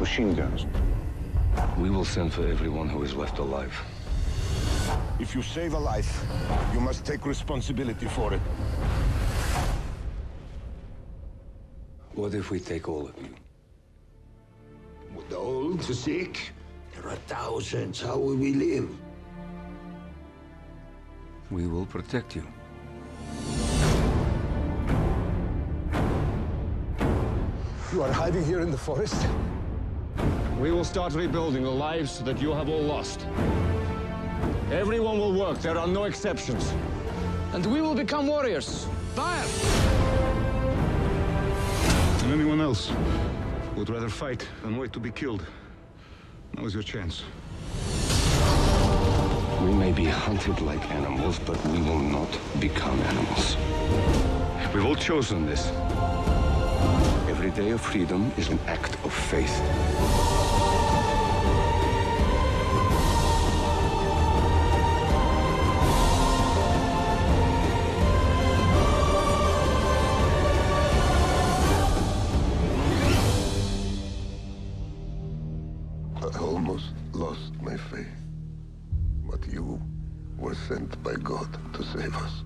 machine guns. We will send for everyone who is left alive. If you save a life, you must take responsibility for it. What if we take all of you? With the old, the sick, there are thousands. How will we live? We will protect you. You are hiding here in the forest? We will start rebuilding the lives that you have all lost. Everyone will work, there are no exceptions. And we will become warriors. Fire! And anyone else who would rather fight than wait to be killed, now is your chance. We may be hunted like animals, but we will not become animals. We've all chosen this. Every day of freedom is an act of faith. I almost lost my faith. But you were sent by God to save us.